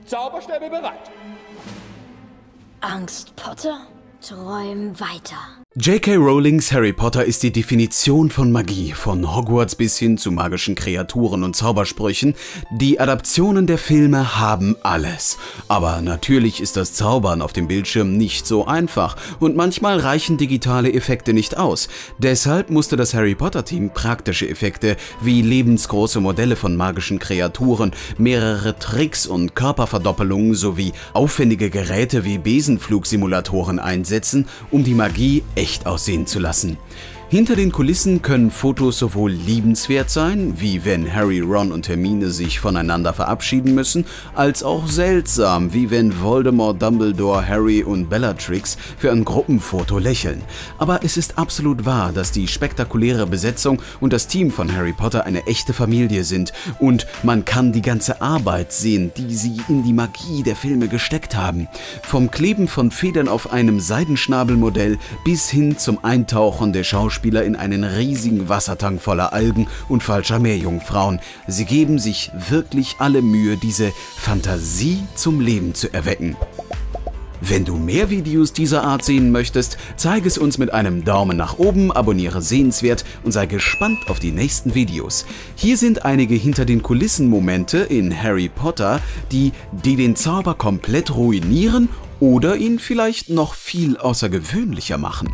Zauberstäbe bereit. Angst, Potter? Träum weiter. J.K. Rowlings Harry Potter ist die Definition von Magie, von Hogwarts bis hin zu magischen Kreaturen und Zaubersprüchen. Die Adaptionen der Filme haben alles. Aber natürlich ist das Zaubern auf dem Bildschirm nicht so einfach und manchmal reichen digitale Effekte nicht aus. Deshalb musste das Harry Potter-Team praktische Effekte wie lebensgroße Modelle von magischen Kreaturen, mehrere Tricks und Körperverdoppelungen sowie aufwendige Geräte wie Besenflugsimulatoren einsetzen, um die Magie echt aussehen zu lassen. Hinter den Kulissen können Fotos sowohl liebenswert sein, wie wenn Harry, Ron und Hermine sich voneinander verabschieden müssen, als auch seltsam, wie wenn Voldemort, Dumbledore, Harry und Bellatrix für ein Gruppenfoto lächeln. Aber es ist absolut wahr, dass die spektakuläre Besetzung und das Team von Harry Potter eine echte Familie sind und man kann die ganze Arbeit sehen, die sie in die Magie der Filme gesteckt haben. Vom Kleben von Federn auf einem Seidenschnabelmodell bis hin zum Eintauchen der Schauspieler in einen riesigen Wassertank voller Algen und falscher Meerjungfrauen. Sie geben sich wirklich alle Mühe, diese Fantasie zum Leben zu erwecken. Wenn du mehr Videos dieser Art sehen möchtest, zeige es uns mit einem Daumen nach oben, abonniere Sehenswert und sei gespannt auf die nächsten Videos. Hier sind einige Hinter-den-Kulissen-Momente in Harry Potter, die den Zauber komplett ruinieren oder ihn vielleicht noch viel außergewöhnlicher machen.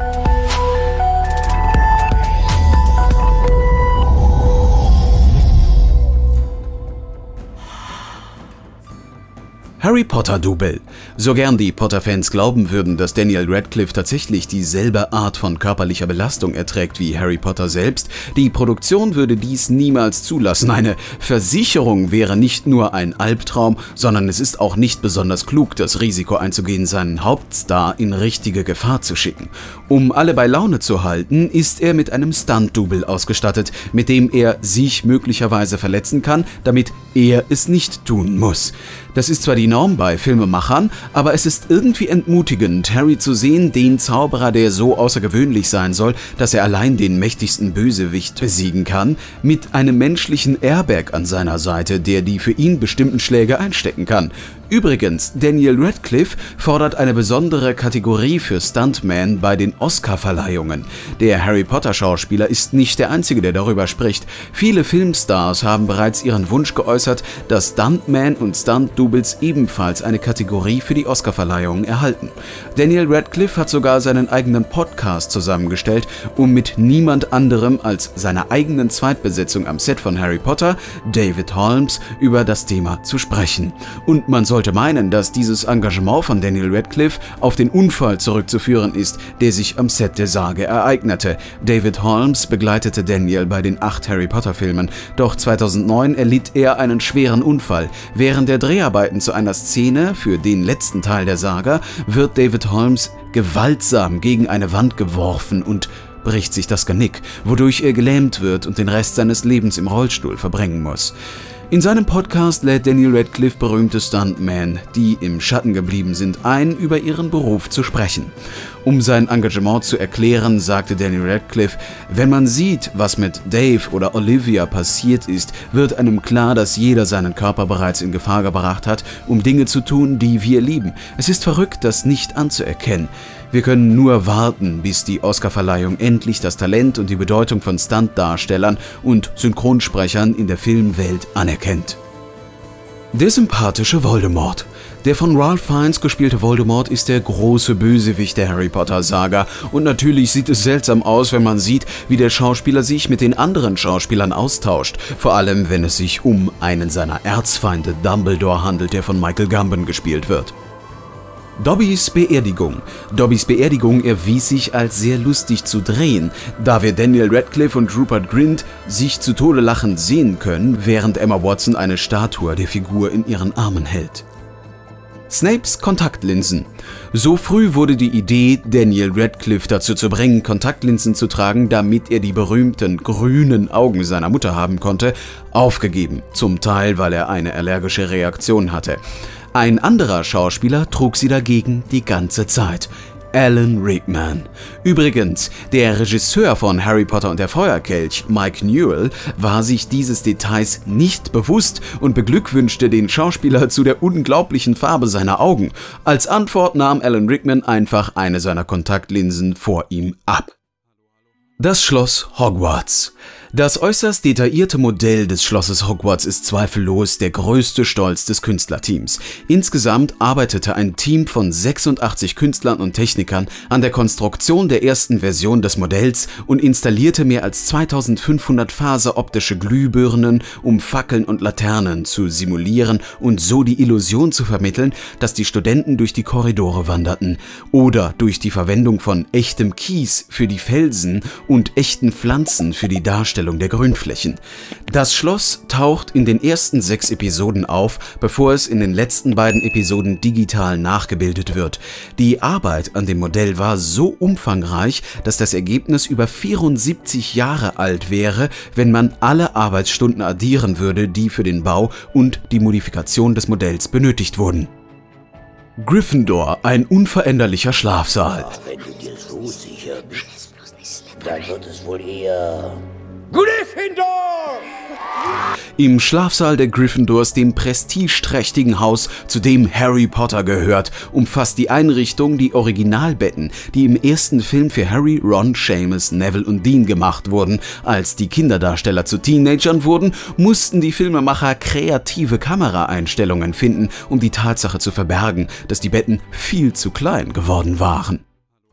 Harry Potter-Double. So gern die Potter-Fans glauben würden, dass Daniel Radcliffe tatsächlich dieselbe Art von körperlicher Belastung erträgt wie Harry Potter selbst, die Produktion würde dies niemals zulassen. Eine Versicherung wäre nicht nur ein Albtraum, sondern es ist auch nicht besonders klug, das Risiko einzugehen, seinen Hauptstar in richtige Gefahr zu schicken. Um alle bei Laune zu halten, ist er mit einem Stunt-Double ausgestattet, mit dem er sich möglicherweise verletzen kann, damit er es nicht tun muss. Das ist zwar die Norm bei Filmemachern, aber es ist irgendwie entmutigend, Harry zu sehen, den Zauberer, der so außergewöhnlich sein soll, dass er allein den mächtigsten Bösewicht besiegen kann, mit einem menschlichen Airbag an seiner Seite, der die für ihn bestimmten Schläge einstecken kann. Übrigens, Daniel Radcliffe fordert eine besondere Kategorie für Stuntman bei den Oscar-Verleihungen. Der Harry Potter-Schauspieler ist nicht der Einzige, der darüber spricht. Viele Filmstars haben bereits ihren Wunsch geäußert, dass Stuntman und Stunt-Doubles ebenfalls eine Kategorie für die Oscar-Verleihungen erhalten. Daniel Radcliffe hat sogar seinen eigenen Podcast zusammengestellt, um mit niemand anderem als seiner eigenen Zweitbesetzung am Set von Harry Potter, David Holmes, über das Thema zu sprechen. Und man sollte meinen, dass dieses Engagement von Daniel Radcliffe auf den Unfall zurückzuführen ist, der sich am Set der Sage ereignete. David Holmes begleitete Daniel bei den 8 Harry Potter Filmen, doch 2009 erlitt er einen schweren Unfall. Während der Dreharbeiten zu einer Szene für den letzten Teil der Saga wird David Holmes gewaltsam gegen eine Wand geworfen und bricht sich das Genick, wodurch er gelähmt wird und den Rest seines Lebens im Rollstuhl verbringen muss. In seinem Podcast lädt Daniel Radcliffe berühmte Stuntmen, die im Schatten geblieben sind, ein, über ihren Beruf zu sprechen. Um sein Engagement zu erklären, sagte Daniel Radcliffe: Wenn man sieht, was mit Dave oder Olivia passiert ist, wird einem klar, dass jeder seinen Körper bereits in Gefahr gebracht hat, um Dinge zu tun, die wir lieben. Es ist verrückt, das nicht anzuerkennen. Wir können nur warten, bis die Oscarverleihung endlich das Talent und die Bedeutung von Stuntdarstellern und Synchronsprechern in der Filmwelt anerkennt. Der sympathische Voldemort. Der von Ralph Fiennes gespielte Voldemort ist der große Bösewicht der Harry Potter-Saga und natürlich sieht es seltsam aus, wenn man sieht, wie der Schauspieler sich mit den anderen Schauspielern austauscht, vor allem wenn es sich um einen seiner Erzfeinde Dumbledore handelt, der von Michael Gambon gespielt wird. Dobbys Beerdigung. Dobbys Beerdigung erwies sich als sehr lustig zu drehen, da wir Daniel Radcliffe und Rupert Grint sich zu Tode lachend sehen können, während Emma Watson eine Statue der Figur in ihren Armen hält. Snapes Kontaktlinsen. So früh wurde die Idee, Daniel Radcliffe dazu zu bringen, Kontaktlinsen zu tragen, damit er die berühmten grünen Augen seiner Mutter haben konnte, aufgegeben, zum Teil weil er eine allergische Reaktion hatte. Ein anderer Schauspieler trug sie dagegen die ganze Zeit. Alan Rickman. Übrigens, der Regisseur von Harry Potter und der Feuerkelch, Mike Newell, war sich dieses Details nicht bewusst und beglückwünschte den Schauspieler zu der unglaublichen Farbe seiner Augen. Als Antwort nahm Alan Rickman einfach eine seiner Kontaktlinsen vor ihm ab. Das Schloss Hogwarts. Das äußerst detaillierte Modell des Schlosses Hogwarts ist zweifellos der größte Stolz des Künstlerteams. Insgesamt arbeitete ein Team von 86 Künstlern und Technikern an der Konstruktion der ersten Version des Modells und installierte mehr als 2500 faseroptische Glühbirnen, um Fackeln und Laternen zu simulieren und so die Illusion zu vermitteln, dass die Studenten durch die Korridore wanderten, oder durch die Verwendung von echtem Kies für die Felsen und echten Pflanzen für die Darstellung der Grünflächen. Das Schloss taucht in den ersten 6 Episoden auf, bevor es in den letzten beiden Episoden digital nachgebildet wird. Die Arbeit an dem Modell war so umfangreich, dass das Ergebnis über 74 Jahre alt wäre, wenn man alle Arbeitsstunden addieren würde, die für den Bau und die Modifikation des Modells benötigt wurden. Gryffindor, ein unveränderlicher Schlafsaal. Wenn du dir so sicher bist, dann wird es wohl eher Gryffindor! Im Schlafsaal der Gryffindors, dem prestigeträchtigen Haus, zu dem Harry Potter gehört, umfasst die Einrichtung die Originalbetten, die im ersten Film für Harry, Ron, Seamus, Neville und Dean gemacht wurden. Als die Kinderdarsteller zu Teenagern wurden, mussten die Filmemacher kreative Kameraeinstellungen finden, um die Tatsache zu verbergen, dass die Betten viel zu klein geworden waren.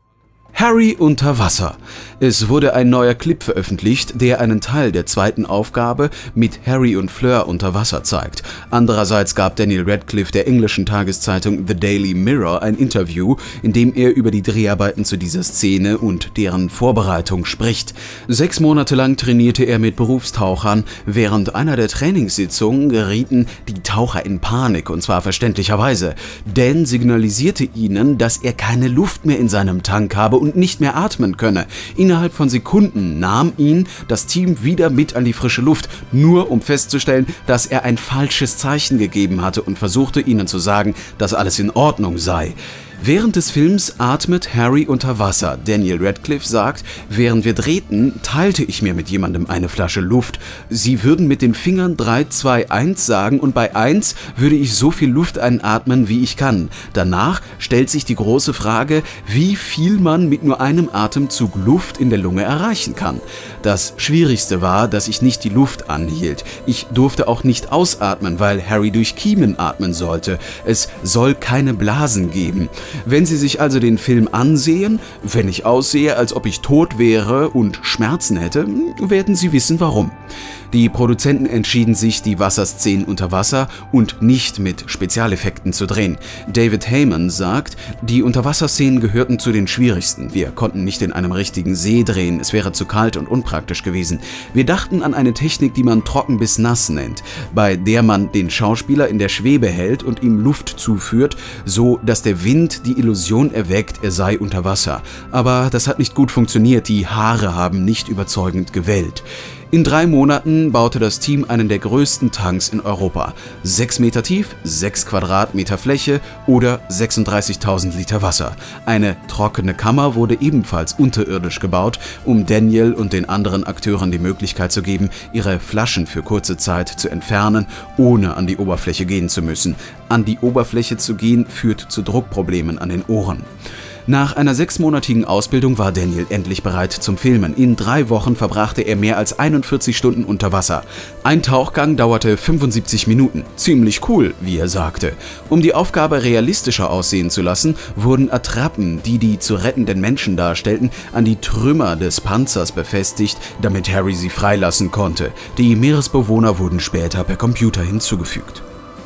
Harry unter Wasser. Es wurde ein neuer Clip veröffentlicht, der einen Teil der zweiten Aufgabe mit Harry und Fleur unter Wasser zeigt. Andererseits gab Daniel Radcliffe der englischen Tageszeitung The Daily Mirror ein Interview, in dem er über die Dreharbeiten zu dieser Szene und deren Vorbereitung spricht. 6 Monate lang trainierte er mit Berufstauchern. Während einer der Trainingssitzungen gerieten die Taucher in Panik, und zwar verständlicherweise. Dan signalisierte ihnen, dass er keine Luft mehr in seinem Tank habe und nicht mehr atmen könne. Innerhalb von Sekunden nahm ihn das Team wieder mit an die frische Luft, nur um festzustellen, dass er ein falsches Zeichen gegeben hatte und versuchte ihnen zu sagen, dass alles in Ordnung sei. Während des Films atmet Harry unter Wasser. Daniel Radcliffe sagt, während wir drehten, teilte ich mir mit jemandem eine Flasche Luft. Sie würden mit den Fingern 3, 2, 1 sagen und bei 1 würde ich so viel Luft einatmen, wie ich kann. Danach stellt sich die große Frage, wie viel man mit nur einem Atemzug Luft in der Lunge erreichen kann. Das Schwierigste war, dass ich nicht die Luft anhielt. Ich durfte auch nicht ausatmen, weil Harry durch Kiemen atmen sollte. Es soll keine Blasen geben. Wenn Sie sich also den Film ansehen, wenn ich aussehe, als ob ich tot wäre und Schmerzen hätte, werden Sie wissen, warum. Die Produzenten entschieden sich, die Wasserszenen unter Wasser und nicht mit Spezialeffekten zu drehen. David Heyman sagt, die Unterwasserszenen gehörten zu den schwierigsten. Wir konnten nicht in einem richtigen See drehen, es wäre zu kalt und unpraktisch gewesen. Wir dachten an eine Technik, die man trocken bis nass nennt, bei der man den Schauspieler in der Schwebe hält und ihm Luft zuführt, so dass der Wind die Illusion erweckt, er sei unter Wasser. Aber das hat nicht gut funktioniert, die Haare haben nicht überzeugend gewellt. In 3 Monaten baute das Team einen der größten Tanks in Europa. 6 Meter tief, 6 Quadratmeter Fläche oder 36.000 Liter Wasser. Eine trockene Kammer wurde ebenfalls unterirdisch gebaut, um Daniel und den anderen Akteuren die Möglichkeit zu geben, ihre Flaschen für kurze Zeit zu entfernen, ohne an die Oberfläche gehen zu müssen. An die Oberfläche zu gehen führt zu Druckproblemen an den Ohren. Nach einer 6-monatigen Ausbildung war Daniel endlich bereit zum Filmen. In 3 Wochen verbrachte er mehr als 41 Stunden unter Wasser. Ein Tauchgang dauerte 75 Minuten. Ziemlich cool, wie er sagte. Um die Aufgabe realistischer aussehen zu lassen, wurden Attrappen, die die zu rettenden Menschen darstellten, an die Trümmer des Panzers befestigt, damit Harry sie freilassen konnte. Die Meeresbewohner wurden später per Computer hinzugefügt.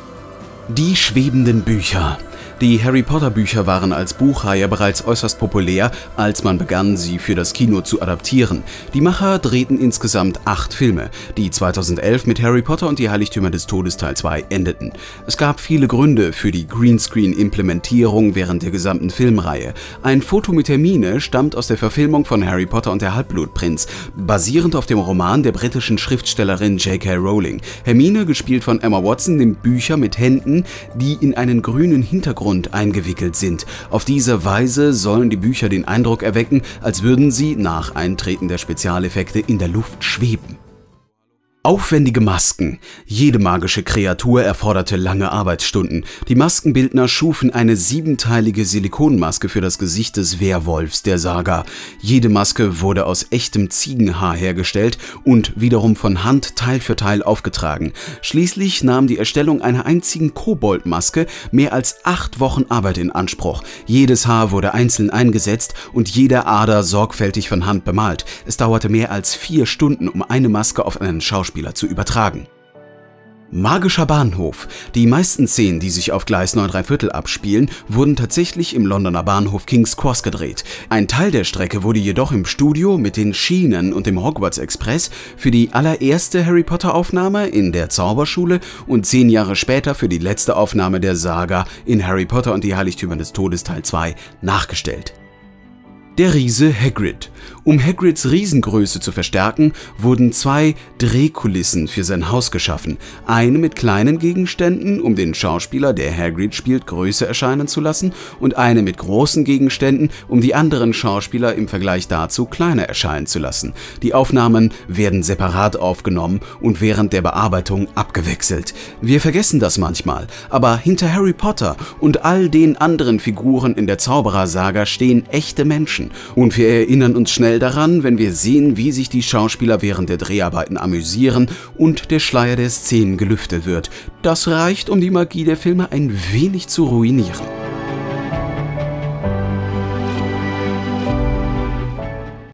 Die schwebenden Bücher. Die Harry Potter Bücher waren als Buchreihe bereits äußerst populär, als man begann, sie für das Kino zu adaptieren. Die Macher drehten insgesamt 8 Filme, die 2011 mit Harry Potter und die Heiligtümer des Todes Teil 2 endeten. Es gab viele Gründe für die Greenscreen-Implementierung während der gesamten Filmreihe. Ein Foto mit Hermine stammt aus der Verfilmung von Harry Potter und der Halbblutprinz, basierend auf dem Roman der britischen Schriftstellerin J.K. Rowling. Hermine, gespielt von Emma Watson, nimmt Bücher mit Händen, die in einen grünen Hintergrund Hintergrund eingewickelt sind. Auf diese Weise sollen die Bücher den Eindruck erwecken, als würden sie nach Eintreten der Spezialeffekte in der Luft schweben. Aufwendige Masken. Jede magische Kreatur erforderte lange Arbeitsstunden. Die Maskenbildner schufen eine 7-teilige Silikonmaske für das Gesicht des Werwolfs der Saga. Jede Maske wurde aus echtem Ziegenhaar hergestellt und wiederum von Hand Teil für Teil aufgetragen. Schließlich nahm die Erstellung einer einzigen Koboldmaske mehr als 8 Wochen Arbeit in Anspruch. Jedes Haar wurde einzeln eingesetzt und jede Ader sorgfältig von Hand bemalt. Es dauerte mehr als 4 Stunden, um eine Maske auf einen Schauspieler zu übertragen. Magischer Bahnhof. Die meisten Szenen, die sich auf Gleis 9 3/4 abspielen, wurden tatsächlich im Londoner Bahnhof King's Cross gedreht. Ein Teil der Strecke wurde jedoch im Studio mit den Schienen und dem Hogwarts Express für die allererste Harry Potter Aufnahme in der Zauberschule und 10 Jahre später für die letzte Aufnahme der Saga in Harry Potter und die Heiligtümer des Todes Teil 2 nachgestellt. Der Riese Hagrid. Um Hagrids Riesengröße zu verstärken, wurden 2 Drehkulissen für sein Haus geschaffen. Eine mit kleinen Gegenständen, um den Schauspieler, der Hagrid spielt, größer erscheinen zu lassen, und eine mit großen Gegenständen, um die anderen Schauspieler im Vergleich dazu kleiner erscheinen zu lassen. Die Aufnahmen werden separat aufgenommen und während der Bearbeitung abgewechselt. Wir vergessen das manchmal, aber hinter Harry Potter und all den anderen Figuren in der Zauberer-Saga stehen echte Menschen. Und wir erinnern uns schnell daran, wenn wir sehen, wie sich die Schauspieler während der Dreharbeiten amüsieren und der Schleier der Szenen gelüftet wird. Das reicht, um die Magie der Filme ein wenig zu ruinieren.